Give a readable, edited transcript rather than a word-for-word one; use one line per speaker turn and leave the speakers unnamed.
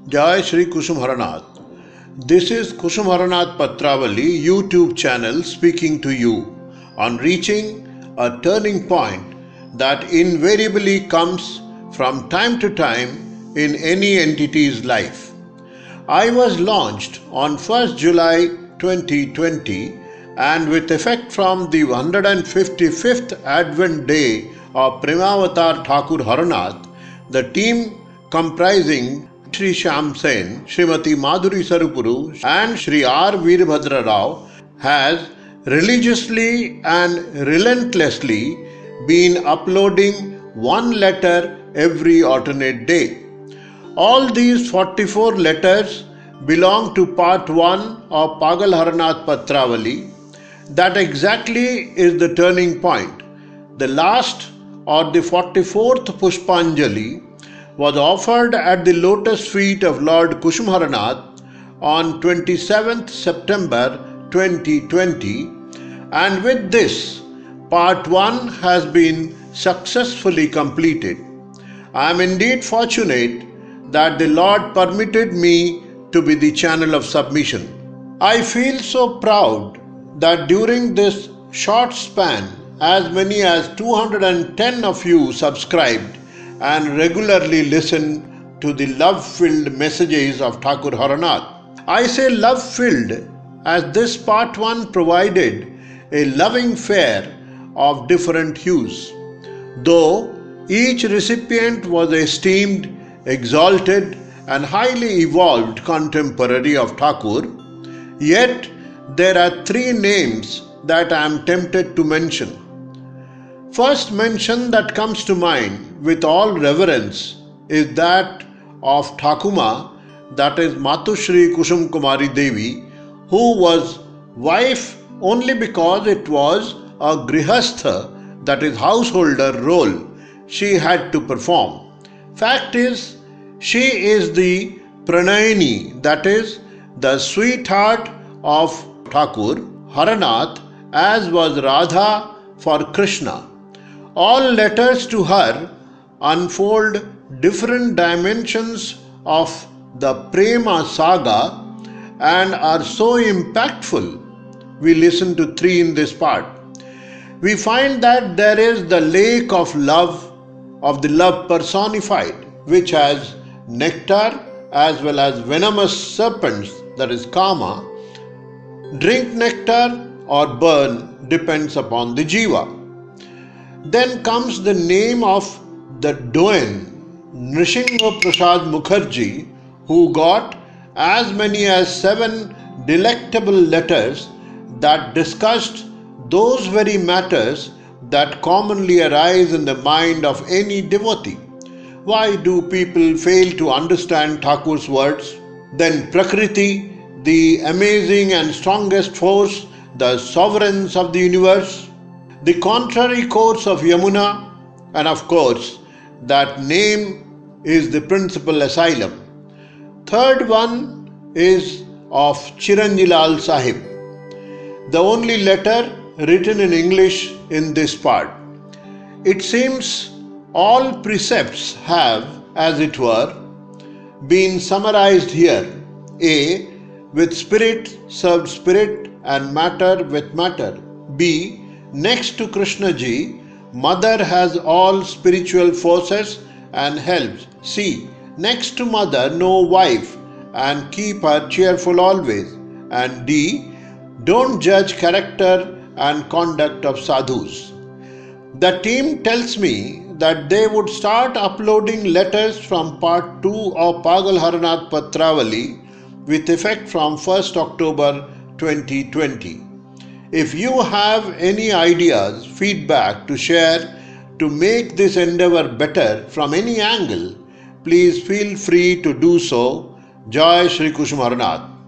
Jai Shri Kusum Haranath. This is Kusum Haranath Patravali YouTube channel speaking to you on reaching a turning point that invariably comes from time to time in any entity's life. I was launched on 1st July 2020 and with effect from the 155th Advent day of Premavatar Thakur Haranath, the team comprising Shri Shyam Sen, Srimati Madhuri Sarupuru and Shri R. Veerbhadra Rao has religiously and relentlessly been uploading one letter every alternate day. All these 44 letters belong to part 1 of Pagal Haranath Patravali. That exactly is the turning point. The last or the 44th Pushpanjali was offered at the lotus feet of Lord Kusum Haranath on 27th September 2020, and with this, part 1 has been successfully completed. I am indeed fortunate that the Lord permitted me to be the channel of submission. I feel so proud that during this short span, as many as 210 of you subscribed and regularly listen to the love-filled messages of Thakur Haranath. I say love-filled as this part 1 provided a loving fare of different hues. Though each recipient was esteemed, exalted and highly evolved contemporary of Thakur, yet there are 3 names that I am tempted to mention. First mention that comes to mind with all reverence is that of Thakuma, that is Matushri Kusum Kumari Devi, who was wife only because it was a grihastha, that is householder role, she had to perform. Fact is, she is the Pranayini, that is the sweetheart of Thakur Haranath, as was Radha for Krishna. All letters to her unfold different dimensions of the Prema saga and are so impactful. We listen to 3 in this part. We find that there is the lake of the love personified, which has nectar as well as venomous serpents, that is Kama. Drink nectar or burn depends upon the jiva. Then comes the name of the Doyen, Nrsimha Prasad Mukherjee, who got as many as 7 delectable letters that discussed those very matters that commonly arise in the mind of any devotee. Why do people fail to understand Thakur's words? Then Prakriti, the amazing and strongest force, the sovereigns of the universe, the contrary course of Yamuna, and of course, that name is the principal asylum. Third one is of Chiranjilal Sahib, the only letter written in English in this part. It seems all precepts have, as it were, been summarized here. A. With spirit served spirit and matter with matter. B. Next to Krishna Ji, mother has all spiritual forces and helps. C. Next to mother, no wife and keep her cheerful always. And D. Don't judge character and conduct of sadhus. The team tells me that they would start uploading letters from part 2 of Pagal Haranath Patravali with effect from 1st October 2020. If you have any ideas, feedback to share to make this endeavor better from any angle, please feel free to do so. Jai Shri Kusum Haranath.